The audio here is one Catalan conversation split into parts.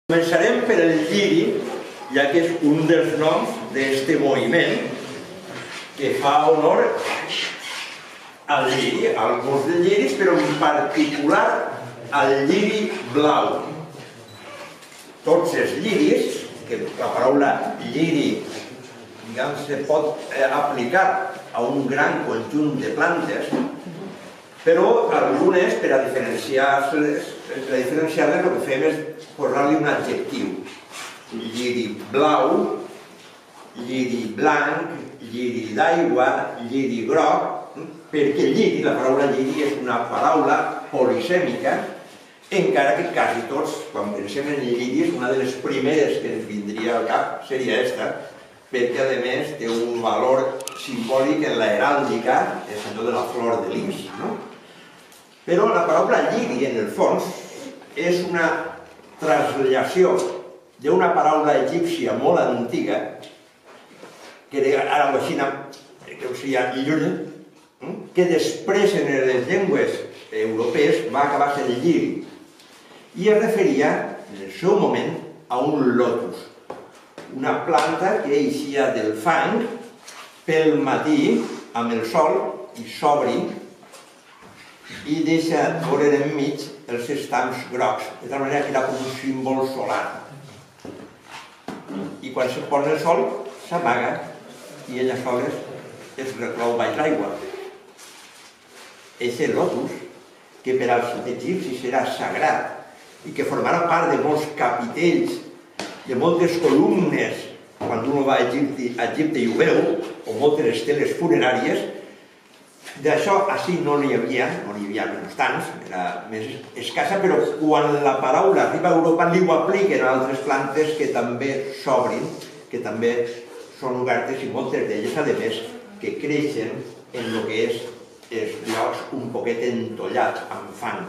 Començarem per el lliri, ja que és un dels noms d'aquest moviment que fa honor al lliri, a alguns dels lliris, però en particular al lliri blau. Tots els lliris, que la paraula lliri se pot aplicar a un gran conjunt de plantes, però algunes, per a diferenciar-les, el que fem és posar-li un adjectiu. Lliri blau, lliri blanc, lliri d'aigua, lliri groc, perquè lliri, la paraula lliri és una paraula polisèmica, encara que quasi tots, quan pensem en lliris, una de les primeres que ens vindria al cap seria aquesta, perquè a més té un valor simbòlic en l'heràldica, el senyor de la flor de lis. Però la paraula lliri, en el fons, és una translació d'una paraula egípcia molt antiga, que ara ho aixina, que ho seria lliri, que després en les llengües europees va acabar sent lliri, i es referia, en el seu moment, a un lotus, una planta que eixia del fang pel matí amb el sol i s'obri i deixa veure enmig els estams grocs, de tal manera que era com un símbol solar. I quan se posa el sol, s'amaga i ella sola es reclou baix l'aigua. És el lotus, que per als egipcis era sagrat i que formarà part de molts capitells, de moltes columnes, quan un va a Egipte i ho veu, o moltes esteles funeràries. D'això així no n'hi havia menys tants, era més escassa, però quan la paraula arriba a Europa li ho apliquen a altres plantes que també s'obrin, que també són obertes, i moltes d'elles, a més, que creixen en el que és els llocs un poquet entollats, amb fang.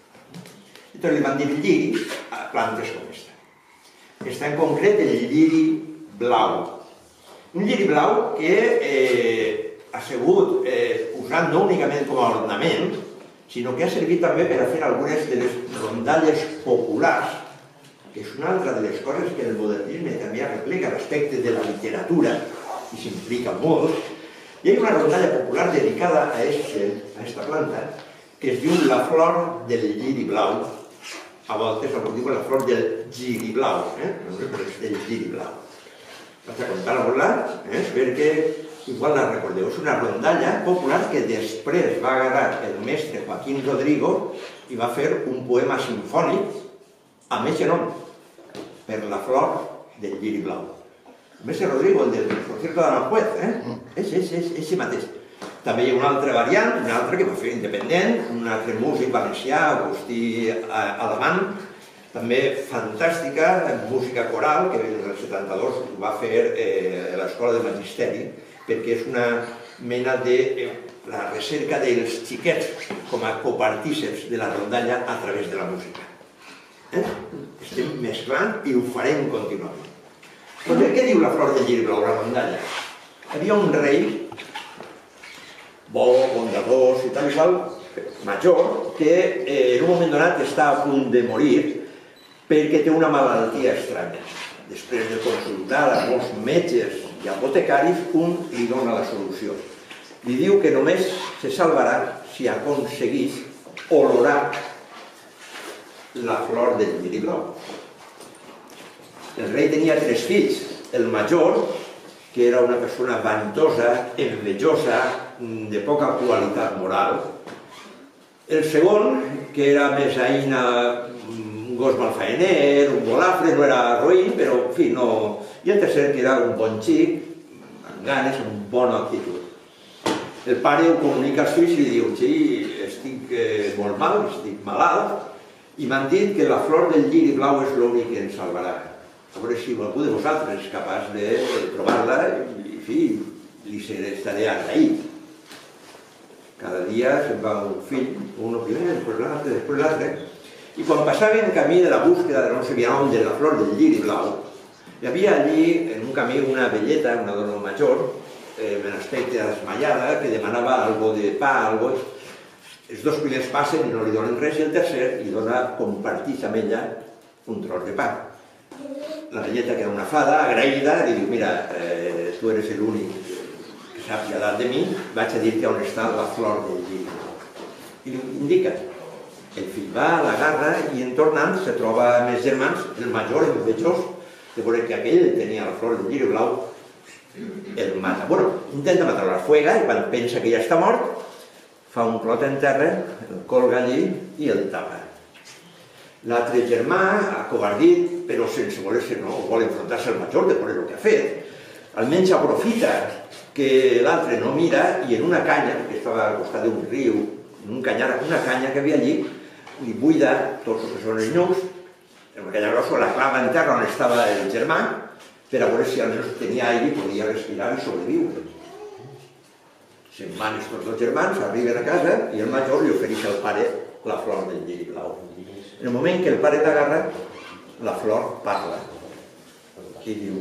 I tot li van dir lliri a plantes com aquesta. Està en concret el lliri blau. Un lliri blau que ha sigut usat no únicament com a ornament, sinó que ha servit també per a fer algunes de les rondalles populars, que és una altra de les coses que el modernisme també arreplega respecte de la literatura, i s'implica molt. Hi ha una rondalla popular dedicada a aquesta planta, que es diu la flor del lliri blau. A voltes algú diu la flor del giri blau, però és del giri blau. Vaig a contar-vos-la, perquè igual la recordeu. És una rondalla popular que després va agarrar el mestre Joaquín Rodrigo i va fer un poema simfònic amb aquest nom, per la flor del giri blau. El mestre Rodrigo, el del concierto d'Aranjuez, és mateix. També hi ha una altra variant, una altra que va fer independent, un altre músic valencià, Agustí Alamant, també fantàstica, música coral, que en el 72 ho va fer a l'Escola de Magisteri, perquè és una mena de la recerca dels xiquets com a copartíceps de la rondalla a través de la música. Estem mesclant i ho farem contínuament. Doncs què diu la flor del lliri blau, la rondalla? Hi havia un rei bo, bondadós i tal i qual, major, que en un moment donat està a punt de morir perquè té una malaltia estranya. Després de consultar a molts metges i apotecaris, un li dona la solució. Li diu que només se salvarà si aconseguís olorar la flor del lliri blau. El rei tenia 3 fills. El major, que era una persona vanitosa, envejosa, de poca qualitat moral. El segon, que era més aïna, un gos malfaener, un golafre, no era roïn, però en fi, no... I el tercer, que era un bon xic, amb ganes, amb bona actitud. El pare ho comunica als fills i li diu: sí, estic molt mal, estic malalt, i m'han dit que la flor del lliri blau és l'únic que ens salvarà. A veure si algú de vosaltres és capaç de trobar-la i, en fi, li estaré agraït. Cada dia se'n va un fill, un primer, després l'altre, i quan passaven el camí de la búsqueda de no sé on de la flor del lliri blau, hi havia allí, en un camí, una velleta, una dona major, en aspecte desmaiada, que demanava algo de pa, algo... Els 2 primers passen i no li donen res, i el tercer li dona, comparteix amb ella un tros de pa. La velleta, que era una fada, agraïda, li diu, mira, tu eres l'únic que sap edat de mi, vaig a dir-te on està la flor del lliri blau. I li indica. El fill va, l'agarra i en tornant se troba amb els germans, el major, el envejós, de veure que aquell tenia la flor del lliri blau, el mata. Bueno, intenta matar la fuega i quan pensa que ja està mort, fa un clot en terra, el colga allí i el tapa. L'altre germà, acovardit, però sense voler-se, no vol enfrontar-se al major de veure el que ha fet, almenys aprofita que l'altre no mira i en una canya, que estava al costat d'un riu, en un canyar, una canya que havia allí, li buida tots els que són els nyus, en una canya grossa, la clava en terra on estava el germà, per a veure si almenys tenia aire i podia respirar i sobreviure. Se'n van tots dos germans, arriben a casa i el major li ofereix al pare la flor del lliri blau. En el moment que el pare l'agarra, la flor parla i diu: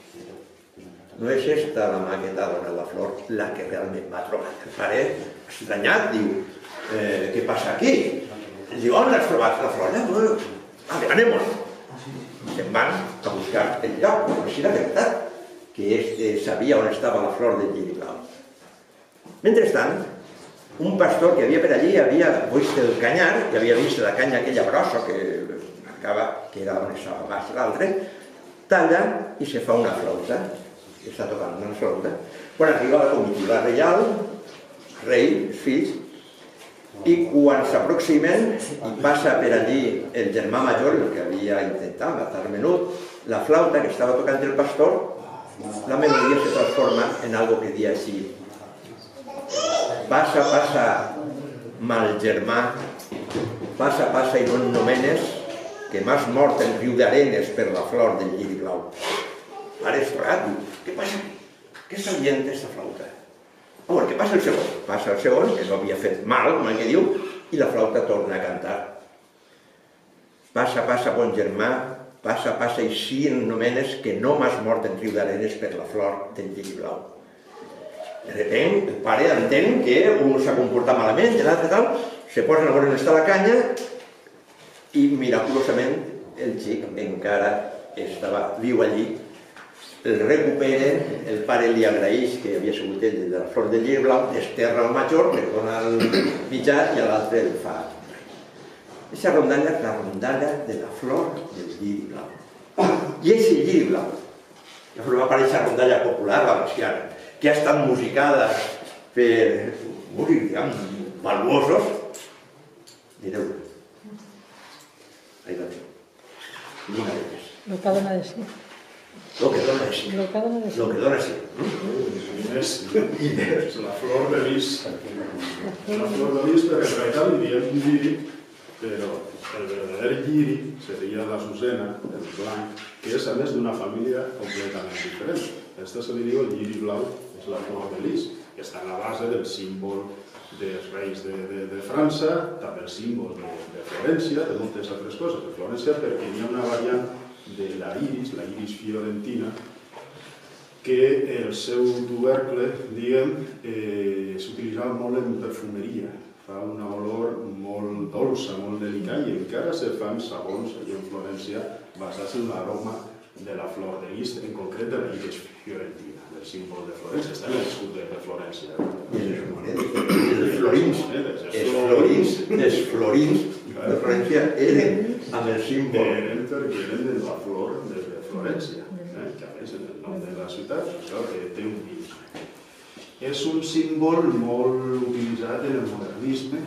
no és esta la mà que t'ha donat la flor la que realment m'ha trobat. El pare, estranyat, diu: què passa aquí? Diu: on l'has trobat la flor? Anem-nos. Se'n van a buscar el lloc, però sí la veritat, que sabia on estava la flor del lliri blau. Mentrestant, un pastor que havia per allí havia vist el canyar, i havia vist la canya aquella grossa que era on estava baix l'altre, talla i se fa una flauta. Està tocant una flauta. Quan arriba la comitiva reial, rei, els fills, i quan s'aproximen i passa per allí el germà major, el que havia intentat matar menut, la flauta que estava tocant el pastor, la melodia se transforma en algo que dia així: passa, passa, mal germà, passa, passa i no en nomenes, que m'has mort en riu d'arenes per la flor del lliri blau. Ara és rat, diu: què passa aquí? Què està dient aquesta flauta? Bueno, què passa el segon? Passa el segon, que no havia fet mal, com el que diu, i la flauta torna a cantar. Passa, passa, bon germà, passa, passa i sí en nomenes, que no m'has mort en riu d'arenes per la flor del lliri blau. De repente, el pare entén que un s'ha comportat malament, l'altre tal, se posen a veure on està la canya i miraculosament el xic encara estava viu allí. El recupera, el pare li agraeix que havia sigut ell de la flor del lliri blau, desterra el major, li dona el mitjà i a l'altre el fa. Aquesta rondalla és la rondalla de la flor del lliri blau. I és el lliri blau. Va aparèixer la rondalla popular valenciana, que ha estat musicada per músics, diguem, valuosos. Mireu-la. Ahí la teniu. Una d'elles. Lo que dona de sí. Lo que dona sí. Lo que dona de sí. Lo que dona sí. I més, la flor de lis. La flor de lis, perquè en realitat li diem lliri, però el verdader lliri seria l'azucena, el blanc, que és a més d'una família completament diferent. Aquesta se li diu el lliri blau, és la flor de lis, que està a la base del símbol dels reis de França, també el símbol de Florència, de moltes altres coses de Florència, perquè hi ha una variant de la iris fiorentina, que el seu tubercle, diguem, s'utilitzava molt en perfumeria. Fa una olor molt dolça, molt delicada, i encara se fan sabons allà en Florència basats en l'aroma de la flor de lis, en concret de la iris fiorentina, del símbol de Florència. Està en l'escut de Florència. Els florins de Florència eren amb el símbol. Eren perquè eren de la flor de Florència, que a més en el nom de la ciutat, això que té un guix. És un símbol molt utilitzat en el modernisme,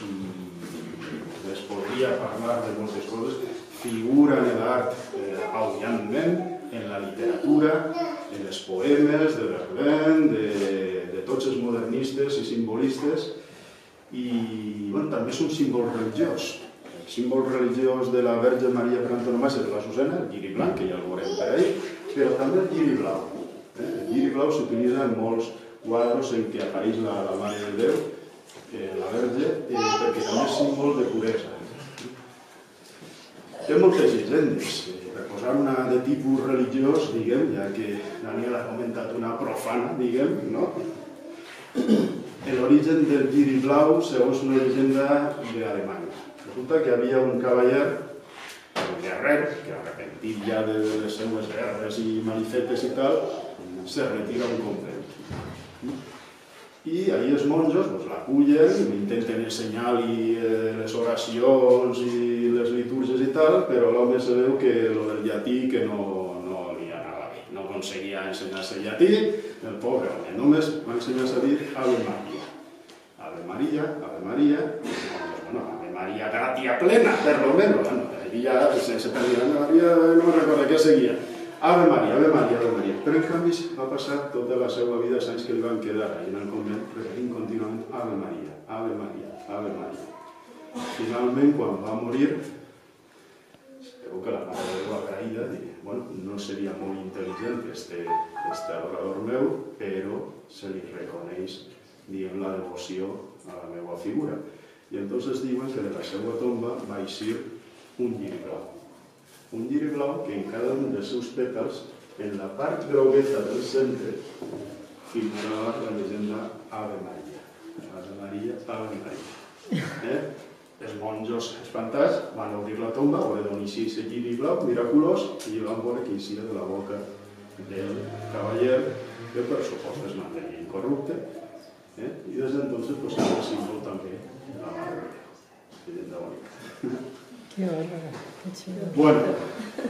es podria parlar de moltes coses, figura en l'art audientment, en la literatura, en els poemes de Verlaine, de tots els modernistes i simbolistes, i també és un símbol religiós. El símbol religiós de la Verge Maria per antonomàsia de l'Azucena, el lliri blanc, que ja el veurem per ahí, però també el lliri blau. El lliri blau s'utilitza en molts quadros en què apareix la Mare de Déu, la Verge, perquè també és símbol de puresa. Té moltes llegendes. Per posar una de tipus religiós, diguem, ja que Daniel ha comentat una profana, diguem, no? L'origen del lliri blau, segons una llegenda d'Alemanya. Resulta que havia un cavaller un guerrer, que arrepentit ja de les seues guerres i malifetes i tal, se retira a un convent. I ahir els monjos l'acullen, intenten ensenyar-li les oracions i les litúrgies i tal, però l'home se veu que el del llatí que no li anava bé. No aconseguia ensenyar-se el llatí, el pobre home només va ensenyar-se a dir Ave Maria. Ave Maria, Ave Maria, bueno, Ave Maria gratia plena, per lo menos. Allí ja, sense tenir Ave Maria, no recordo què seguia. Ave Maria, Ave Maria, Ave Maria. Però en canvi va passar tota la seva vida, els anys que li van quedar allà en el convent, repetint contínuament Ave Maria, Ave Maria, Ave Maria. Finalment, quan va morir, veu que la Mare de Déu agraïda, bueno, no seria molt intel·ligent este adorador meu, però se li reconeix, diguem, la devoció a la meva figura. I entonces diuen que de la seva tomba va eixir un lliri blau. Un lliri blau que en cada un dels seus pètals, en la part grogueta del centre, figurava la llegenda Ave Maria. Ave Maria, Ave Maria. Els monjos espantats van obrir la tomba, van eixir aquest lliri blau miraculós i van veure que eixia de la boca del cavaller, que per supost es mantenia incorrupte, i des d'entonces és el símbol també de la Mare de Déu. Llegenda bonica. Qué bárbaro, qué chulo. Bueno,